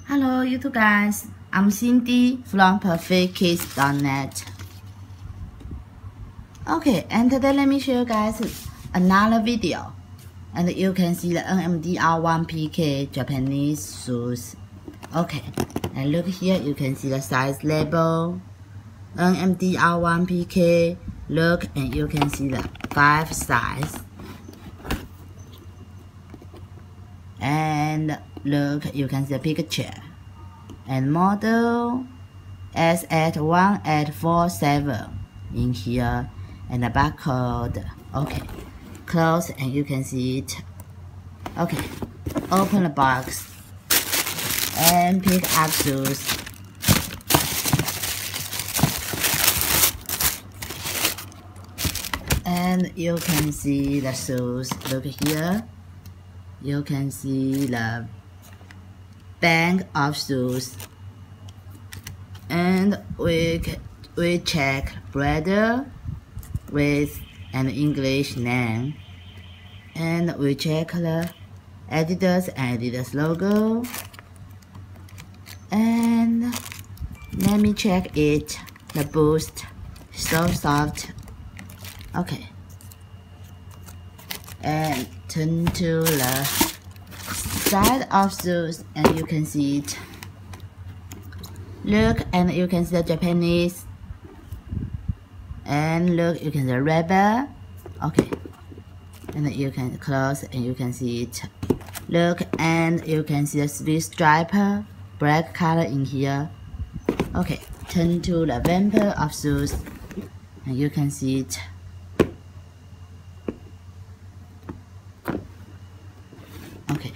Hello YouTube guys, I'm Cindy from PerfectKids.net. Okay, and today let me show you guys another video. And you can see the NMDR1PK Japanese shoes. Okay, and look here, you can see the size label. NMDR1PK. Look, and you can see the 5 size. And look, you can see the picture and model S81847 in here, and the barcode. Okay, close and you can see it. Okay, open the box and pick up shoes. And you can see the shoes. Look here. You can see the bank of shoes, and we check brother with an English name, and we check the Adidas logo, and let me check it. The boost, so soft. Okay, and turn to the side of shoes and you can see it. Look, and you can see the Japanese, and look, you can see the rubber. Okay, and you can close and you can see it. Look, and you can see the sweet stripe, black color in here. Okay, turn to the bumper of shoes and you can see it. Okay,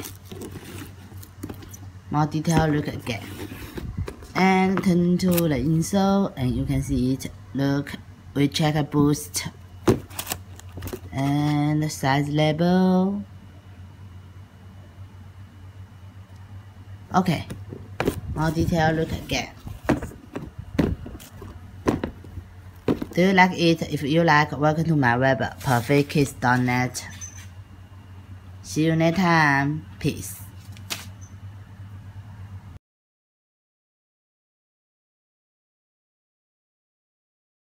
more detail, look again. And turn to the insole and you can see it. Look, we check a boost and the size label. Okay, more detail, look again. Do you like it? If you like, welcome to my web, PerfectKids.net. See you next time. Peace.